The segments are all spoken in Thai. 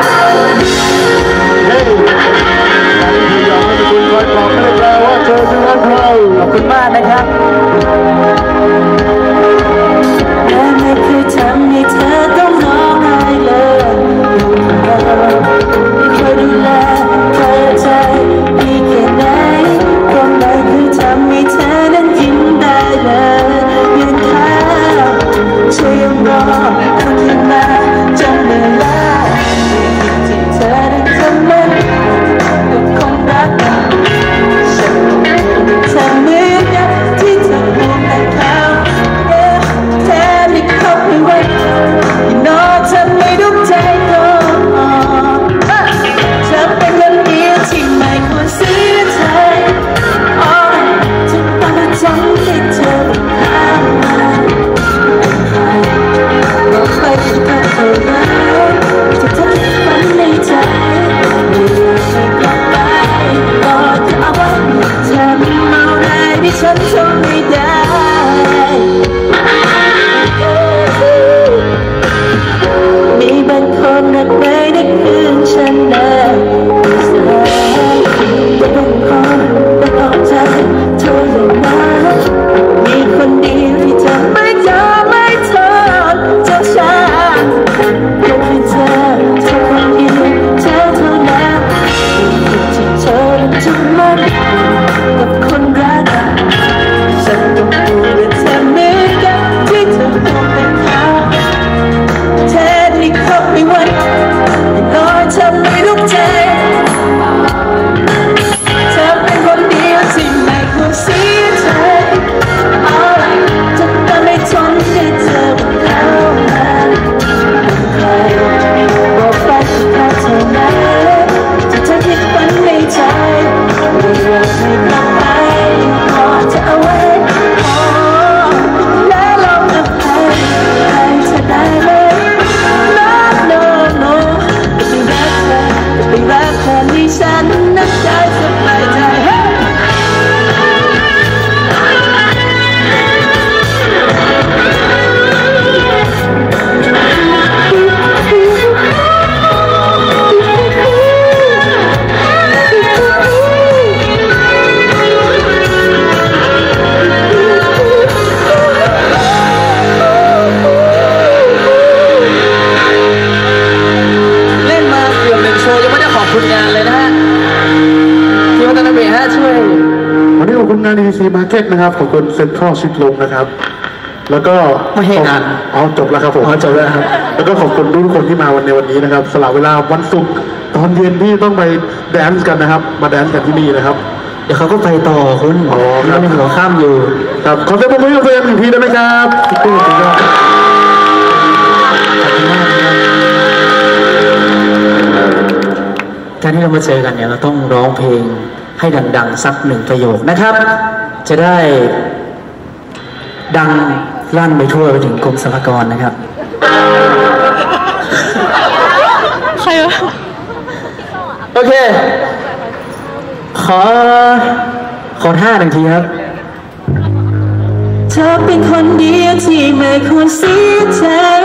ขอบคุณมากนะครับและไม่เคยทำให้เธอต้องร้องไห้เลยไม่เคยดูแลเธอใจดีแค่ไหนก็ไม่เคยทำให้เธอนั้นยิ้มได้เลยยืนข้างเธอยังรอคนที่มาจนเมื่อไรที่เธอได้ทำมันกับคนรักฉันเธอเหมือนกับที่เธอห่วงแต่เขาแค่ไม่เข้าไปไว้นอนเธอไม่ดุใจก็เธอเป็นคนเดียวที่ไม่ควรเสียใจจะต้องจำให้เธอข้ามมาบอกไปกับเธอแล้วจะทำให้ฝันในใจไม่อยากให้กลับไปก็จะเอาไว้ทำอะไรที่ฉันทนไม่ได้มีบางคนรักไม่ได้คืนฉันเลยแต่บางคนต้องออกใจเธออย่างนั้นมีคนเดียวที่เธอไม่ทนจะฉันก็คือเธอคนเดียวเธอเท่านั้นที่เธอจะมันกับคนรักฉันต้องดูแลเธอเหมือนกับที่เธอห่วงแต่เขาแทนที่เข้าไปไว้นอนเธอไม่รู้ใจเธอเป็นคนเดียวที่ไม่ควรเสียใจจะต้องไม่ทนให้เธอเข้ามาใครบอกไปแค่เธอนั้นที่เธอคิดฝันในใจไม่อยากให้กลับไปขอเธอเอาไว้และลองอภัยให้เธอได้ไหม No no ไม่รักเธอที่ฉันนั้นได้สบายใจเล่นมาเกือบ1 โชว์ยังไม่ได้ขอบคุณงานเลยนะฮะที่วัฒนเบศช่วยวันนี้ขอบคุณงาน EC Market นะครับขอบคุณเซ็นทรัลชิดลมนะครับแล้วก็ไม่ให้งานจบแล้วครับผมจบแล้วครับแล้วก็ขอบคุณทุกคนที่มาในวันนี้นะครับสละเวลาวันศุกร์ตอนเย็นที่ต้องไปแดนซ์กันนะครับมาแดนซ์กันที่นี่นะครับเดี๋ยวเขาก็ไปต่อคุณยังมีหัวข้ามอยู่ครับขอเสียงปรบมือให้ตัวเอง1 ทีได้ไหมครับพี่ตุ้ยสุดยอดการที่เรามาเจอกันเนี่ยเราต้องร้องเพลงให้ดังๆสัก1 ประโยคนะครับจะได้ดังลั่นไปทั่วไปถึงกรมสรรพากรนะครับใครวะโอเคขอท่า1 ทีครับเธอเป็นคนเดียวที่ไม่ควรเสียใจ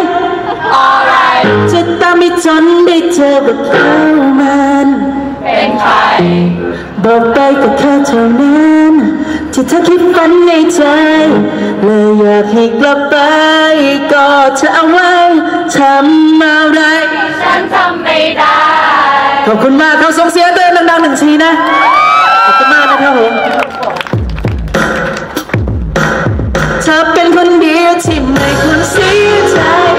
จะตามไปจนได้เจอกับเขามันเป็นใครบอกไปกับเธอเท่านั้นที่เธอคิดฝันในใจเลยอยากให้กลับไปก็เธอเอาไว้ทำอะไรฉันทำไม่ได้ขอบคุณมากเขาส่งเสียงตัวเองดังๆ1 ทีนะขอบคุณมากนะครับผมเธอเป็นคนเดียวที่ไม่ควรเสียใจ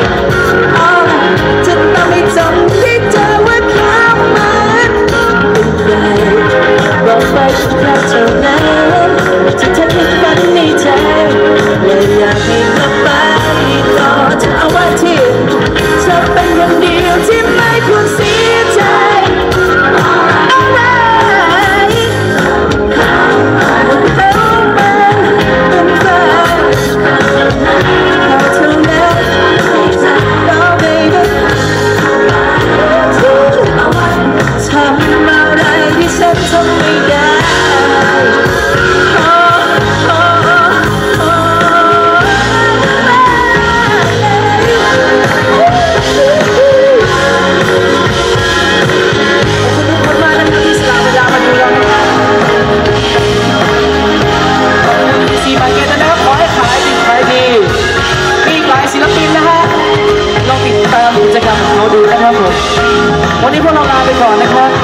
จะต้องไม่จำที่เธอว่าเขามันเป็นใครบอกไปแค่เท่านั้นที่เธอคิดฝันในใจเลยอยากให้กลับไปก็จะเอาไว้ที่เธอเป็นคนเดียวที่ไม่ควรเสียใจวันนี้พวกเราลาไปก่อนนะครับ